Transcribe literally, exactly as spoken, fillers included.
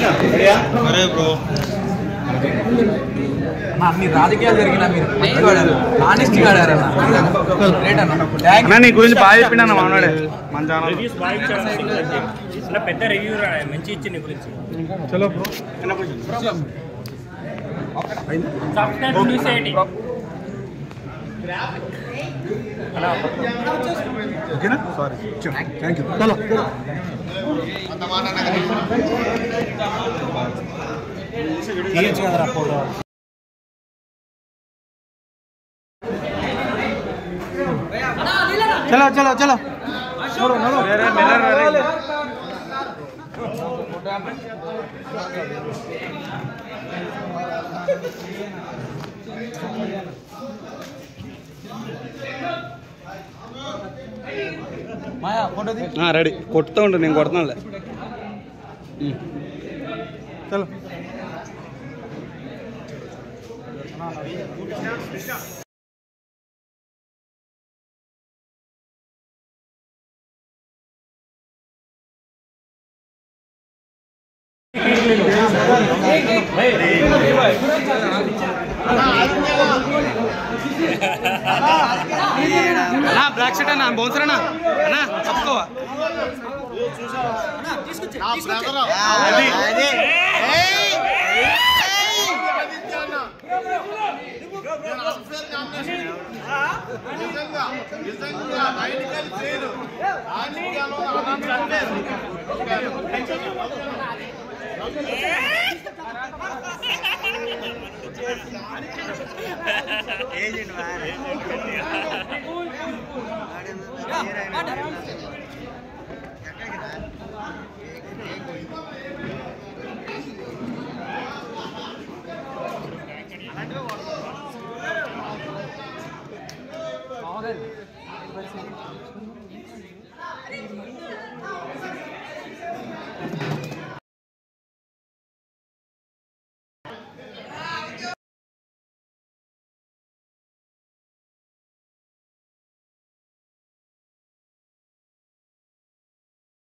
అరే బ్రో అన్ని రాజకీయాలు జరిగినా మీరు మంచిగా ఆడారు, ఆనెస్ట్గా ఆడారు అన్న. నీ గురించి బాగా చెప్పినా మాట్లాడే మన పెద్ద రివ్యూ మంచి ఇచ్చింది గురించి. చలో బ్రో ఓకేనా సారీ థ్యాంక్ యూ చలో चलो चलो चलो छोड़ो नड़ो मेरे मेरे माया फोटो दी हां रेडी కొట్టుతా ఉండు నేను కొడతానులే चलो అన్నా బ్లాక్ షర్ట్ అన్నా బౌన్సర్ అన్నా అన్నా చెప్పుకోవా Thank you.